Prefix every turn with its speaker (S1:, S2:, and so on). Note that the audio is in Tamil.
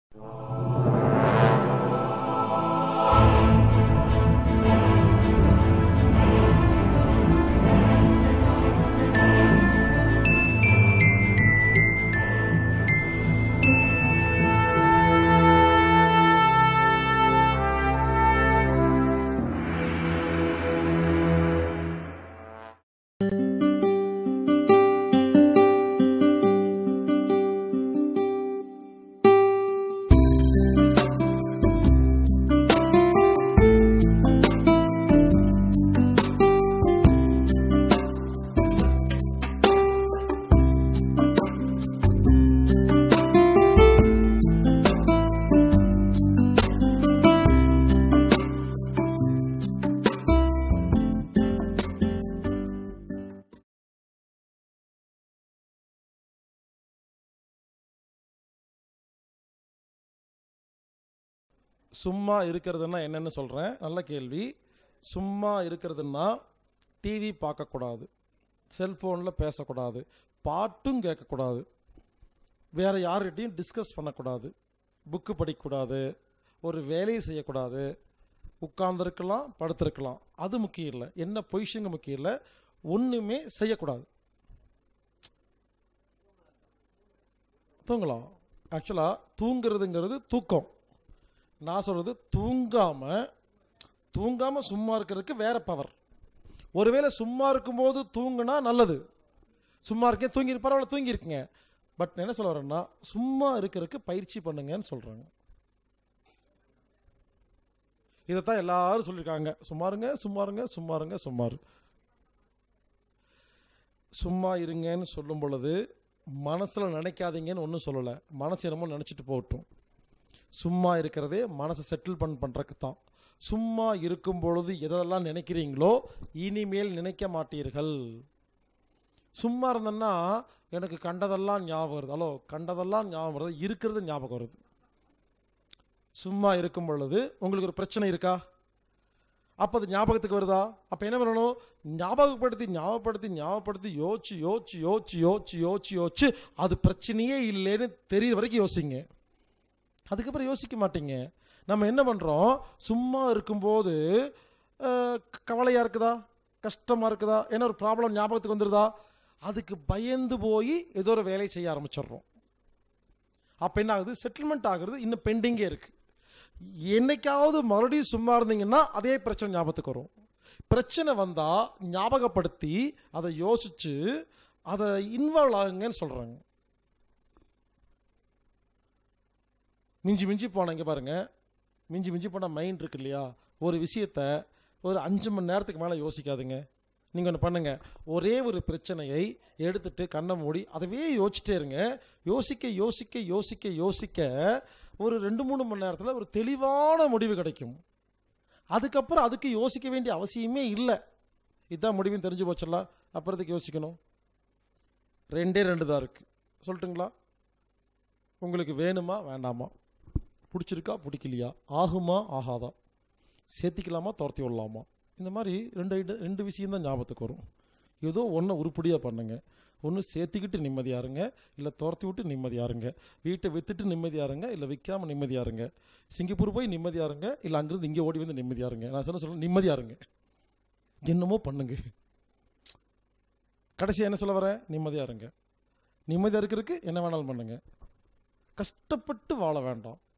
S1: சும்மா இருக்கிறதுனா என்னன்னு சொல்கிறேன். நல்ல கேள்வி. சும்மா இருக்கிறதுனா டிவி பார்க்கக்கூடாது, செல்ஃபோனில் பேசக்கூடாது, பாட்டும் கேட்கக்கூடாது, வேறு யார்கிட்டையும் டிஸ்கஸ் பண்ணக்கூடாது, புக்கு படிக்கக்கூடாது, ஒரு வேலையை செய்யக்கூடாது, உட்கார்ந்துருக்கலாம், படுத்திருக்கலாம். அது முக்கியம் இல்லை. என்ன பொசிஷனுக்கு முக்கியம் இல்லை. ஒன்றுமே செய்யக்கூடாது. தூங்கலாம். ஆக்சுவலாக தூங்குறதுங்கிறது தூக்கம். நான் சொல்கிறது தூங்காமல் சும்மா இருக்கிறதுக்கு வேறு பவர். ஒருவேளை சும்மா இருக்கும்போது தூங்குனா நல்லது. சும்மா இருக்கேன் பரவாயில்ல தூங்கியிருக்குங்க. பட் என்ன சொல்ல வரேன்னா, சும்மா இருக்கிறதுக்கு பயிற்சி பண்ணுங்கன்னு சொல்கிறாங்க. இதைத்தான் எல்லாரும் சொல்லியிருக்காங்க. சும்மா இருங்கன்னு சொல்லும் பொழுது மனசில் நினைக்காதீங்கன்னு ஒன்றும் சொல்லலை. மனசு என்னமோ நினச்சிட்டு போகட்டும். சும்மா இருக்கிறதே மனசை செட்டில் பண்ணுறதுக்கு தான். சும்மா இருக்கும் பொழுது எதெல்லாம் நினைக்கிறீங்களோ இனிமேல் நினைக்க மாட்டீர்கள். சும்மா இருந்தேன்னா எனக்கு கண்டதெல்லாம் ஞாபகம் வருது. கண்டதெல்லாம் ஞாபகம் வருது, இருக்கிறது ஞாபகம் வருது. சும்மா இருக்கும் பொழுது உங்களுக்கு ஒரு பிரச்சனை இருக்கா? அப்போ அது ஞாபகத்துக்கு வருதா? அப்போ என்ன பண்ணணும்? ஞாபகப்படுத்தி யோசிச்சு அது பிரச்சனையே இல்லைன்னு தெரிகிற வரைக்கும் யோசிங்க. அதுக்கப்புறம் யோசிக்க மாட்டீங்க. நம்ம என்ன பண்ணுறோம்? சும்மா இருக்கும்போது கவலையாக இருக்குதா, கஷ்டமாக இருக்குதா, என்ன ஒரு ப்ராப்ளம் ஞாபகத்துக்கு வந்துடுதா, அதுக்கு பயந்து போய் ஏதோ ஒரு வேலையை செய்ய ஆரம்பிச்சிடுறோம். அப்போ என்ன ஆகுது? செட்டில்மெண்ட் ஆகுறது இன்னும் பெண்டிங்கே இருக்குது. என்னைக்காவது மறுபடியும் சும்மா இருந்தீங்கன்னா அதே பிரச்சனை ஞாபகத்துக்கு வரும். பிரச்சனை வந்தால் ஞாபகப்படுத்தி அதை யோசித்து அதை இன்வால்வ் ஆகுங்கன்னு சொல்கிறாங்க. மிஞ்சி போனால் இங்கே பாருங்கள், மிஞ்சி போனால் மைண்ட் இருக்கு இல்லையா, ஒரு விஷயத்தை ஒரு 5 மணி நேரத்துக்கு மேலே யோசிக்காதுங்க. நீங்கள் ஒன்று பண்ணுங்கள். ஒரே ஒரு பிரச்சனையை எடுத்துகிட்டு கண்ணை மூடி அதவே யோசிச்சிட்டே இருங்க. யோசிக்க ஒரு 2-3 மணி நேரத்தில் ஒரு தெளிவான முடிவு கிடைக்கும். அதுக்கப்புறம் அதுக்கு யோசிக்க வேண்டிய அவசியமே இல்லை. இதுதான் முடிவுன்னு தெரிஞ்சு போச்சலாம். அப்புறத்துக்கு யோசிக்கணும். 2 தான் இருக்குது. சொல்லட்டுங்களா? உங்களுக்கு வேணுமா வேண்டாமா, பிடிச்சிருக்கா பிடிக்கலையா, ஆகுமா ஆகாதா, சேர்த்திக்கலாமா துரத்தி விடலாமா, இந்த மாதிரி ரெண்டு விஷயம்தான் ஞாபகத்துக்கு வரும். ஏதோ ஒன்று உருப்படியாக பண்ணுங்க. ஒன்று சேர்த்திக்கிட்டு நிம்மதியாக இருங்க, இல்லை துரத்தி விட்டு நிம்மதியாக இருங்க. வீட்டை விற்றுட்டு நிம்மதியாக இருங்க, இல்லை விற்காமல் நிம்மதியாக இருங்க. சிங்கப்பூர் போய் நிம்மதியாக இருங்க, இல்லை அங்கேருந்து இங்கே ஓடி வந்து நிம்மதியாக இருங்க. நான் சொல்ல நிம்மதியாக இருங்க. என்னமோ பண்ணுங்க. கடைசியாக என்ன சொல்ல வரேன்? நிம்மதியாக இருங்க. நிம்மதியாக இருக்கிறதுக்கு என்ன வேணாலும் பண்ணுங்க. கஷ்டப்பட்டு வாழ வேண்டாம்.